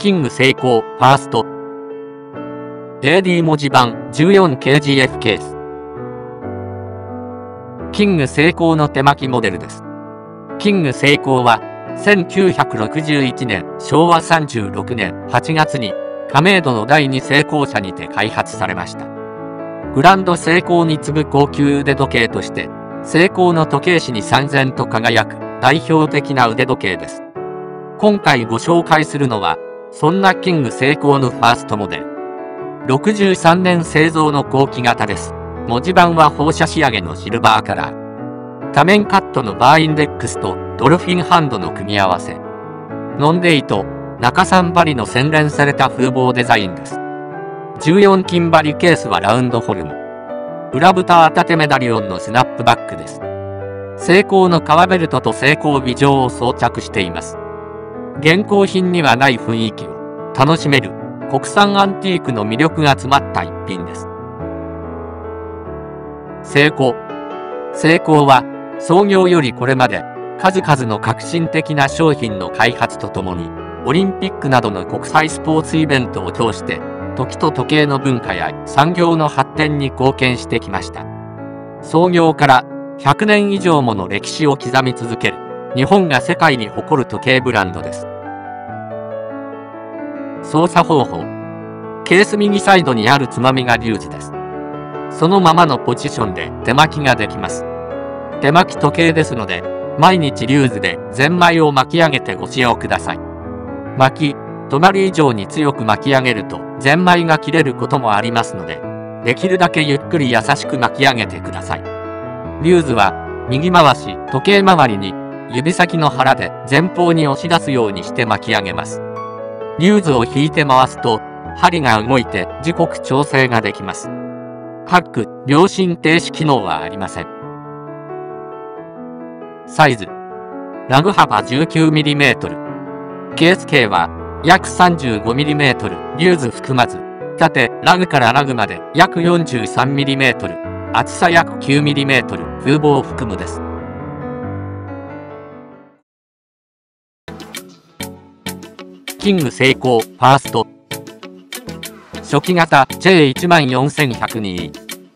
キングセイコーファースト AD 文字盤 14kgf ケース。キングセイコーの手巻きモデルです。キングセイコーは1961年昭和36年8月に亀戸の第2成功社にて開発されました。グランドセイコーに次ぐ高級腕時計としてセイコーの時計師に燦然と輝く代表的な腕時計です。今回ご紹介するのはそんなキングセイコーのファーストモデル。63年製造の後期型です。文字盤は放射仕上げのシルバーカラー。多面カットのバーインデックスとドルフィンハンドの組み合わせ。ノンデイと中3針の洗練された風貌デザインです。14金針ケースはラウンドフォルム。裏蓋当てメダリオンのスナップバックです。セイコーの革ベルトとセイコー尾状を装着しています。現行品にはない雰囲気を楽しめる国産アンティークの魅力が詰まった一品です。セイコーは創業よりこれまで数々の革新的な商品の開発とともにオリンピックなどの国際スポーツイベントを通して時と時計の文化や産業の発展に貢献してきました。創業から100年以上もの歴史を刻み続ける日本が世界に誇る時計ブランドです。操作方法。ケース右サイドにあるつまみがリューズです。そのままのポジションで手巻きができます。手巻き時計ですので、毎日リューズでゼンマイを巻き上げてご使用ください。巻き、止まり以上に強く巻き上げるとゼンマイが切れることもありますので、できるだけゆっくり優しく巻き上げてください。リューズは右回し、時計回りに指先の腹で前方に押し出すようにして巻き上げます。リューズを引いて回すと針が動いて時刻調整ができます。ハック、秒針停止機能はありません。サイズ。ラグ幅 19mm。ケース径は約 35mm。リューズ含まず、縦、ラグからラグまで約 43mm。厚さ約 9mm。風貌を含むです。キングセイコーファースト。初期型 J14102。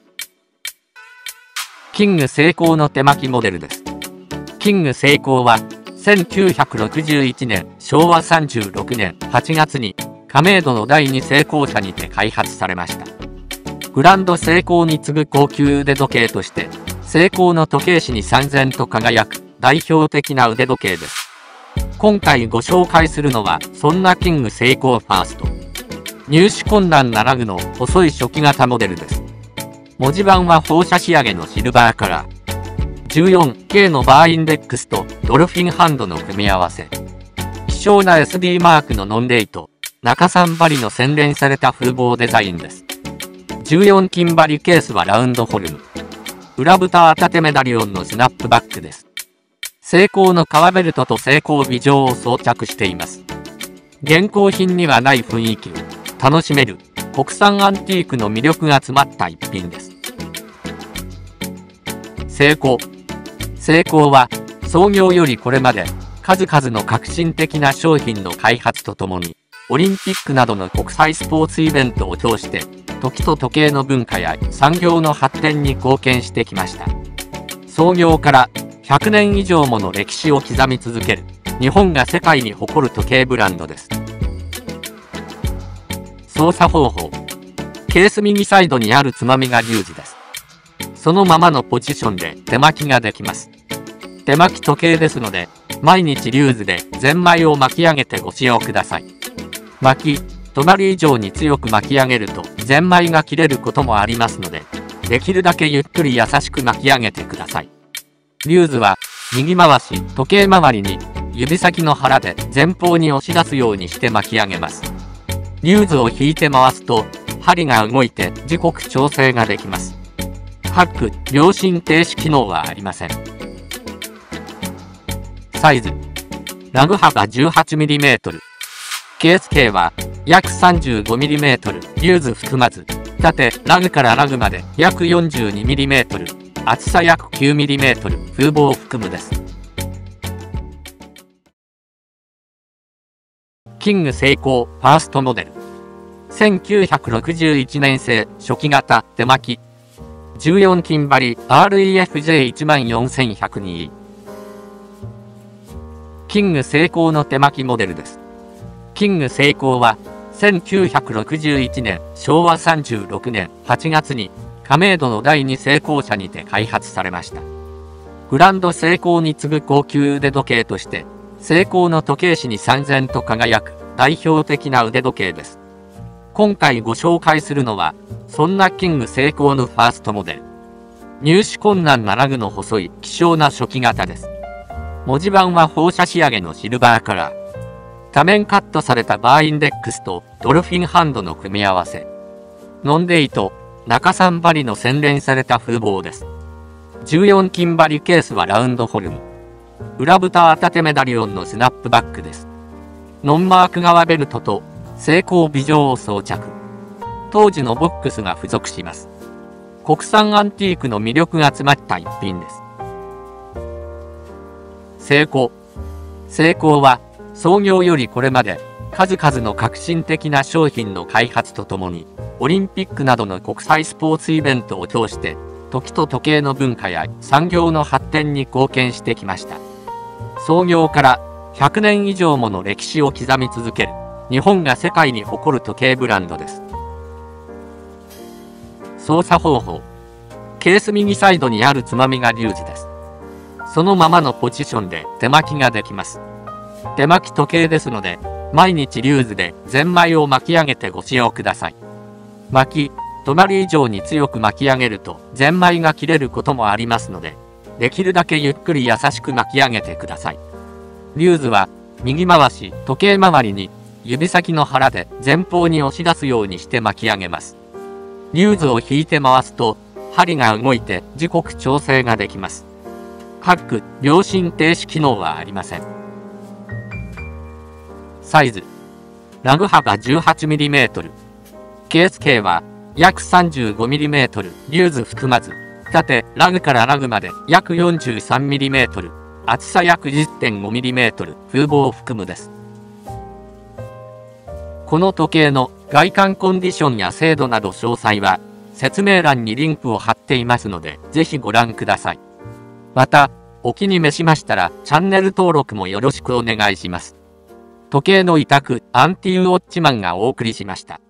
キングセイコーの手巻きモデルです。キングセイコーは1961年昭和36年8月に亀戸の第2成功社にて開発されました。グランドセイコーに次ぐ高級腕時計としてセイコーの時計師に燦然と輝く代表的な腕時計です。今回ご紹介するのはそんなキングセイコーファースト。入手困難なラグの細い初期型モデルです。文字盤は放射仕上げのシルバーカラー。14K のバーインデックスとドルフィンハンドの組み合わせ。希少な SD マークのノンデイと中3針の洗練された風貌デザインです。14金針ケースはラウンドフォルム。裏蓋当てメダリオンのスナップバックです。セイコーの革ベルトとセイコー尾状を装着しています。現行品にはない雰囲気を楽しめる国産アンティークの魅力が詰まった一品です。セイコーは創業よりこれまで数々の革新的な商品の開発とともにオリンピックなどの国際スポーツイベントを通して時と時計の文化や産業の発展に貢献してきました。創業から100年以上もの歴史を刻み続ける日本が世界に誇る時計ブランドです。操作方法。ケース右サイドにあるつまみがリューズです。そのままのポジションで手巻きができます。手巻き時計ですので、毎日リューズでゼンマイを巻き上げてご使用ください。巻き、止まり以上に強く巻き上げるとゼンマイが切れることもありますので、できるだけゆっくり優しく巻き上げてください。リューズは右回し、時計回りに指先の腹で前方に押し出すようにして巻き上げます。リューズを引いて回すと針が動いて時刻調整ができます。ハック、秒針停止機能はありません。サイズ。ラグ幅 18mm。ケース径は約 35mm。リューズ含まず、縦、ラグからラグまで約 42mm。厚さ約 9mm。風貌を含むです。 キングセイコーファーストモデル。1961年製初期型手巻き。14金針 REFJ14102。キングセイコーの手巻きモデルです。キングセイコーは1961年昭和36年8月に亀戸の第2成功社にて開発されました。グランドセイコーに次ぐ高級腕時計として、セイコーの時計師に燦然と輝く代表的な腕時計です。今回ご紹介するのは、そんなキングセイコーのファーストモデル。入手困難なラグの細い希少な初期型です。文字盤は放射仕上げのシルバーカラー。多面カットされたバーインデックスとドルフィンハンドの組み合わせ。ノンデイと中3針の洗練された風貌です。14金針ケースはラウンドフォルム。裏蓋当てメダリオンのスナップバックです。ノンマーク側ベルトとセイコー尾状を装着。当時のボックスが付属します。国産アンティークの魅力が詰まった一品です。セイコー。セイコーは創業よりこれまで数々の革新的な商品の開発とともにオリンピックなどの国際スポーツイベントを通して時と時計の文化や産業の発展に貢献してきました。創業から100年以上もの歴史を刻み続ける日本が世界に誇る時計ブランドです。操作方法。ケース右サイドにあるつまみがリューズです。そのままのポジションで手巻きができます。手巻き時計ですので、毎日リューズでゼンマイを巻き上げてご使用ください。巻き、止まり以上に強く巻き上げるとゼンマイが切れることもありますので、できるだけゆっくり優しく巻き上げてください。リューズは右回し、時計回りに指先の腹で前方に押し出すようにして巻き上げます。リューズを引いて回すと針が動いて時刻調整ができます。ハック、秒針停止機能はありません。サイズ。ラグ幅 18mm。ケース径は約 35mm。リューズ含まず。縦、ラグからラグまで約 43mm。厚さ約 10.5mm。風貌を含むです。この時計の外観コンディションや精度など詳細は説明欄にリンクを貼っていますので、ぜひご覧ください。また、お気に召しましたらチャンネル登録もよろしくお願いします。時計の委託、アンティウォッチマンがお送りしました。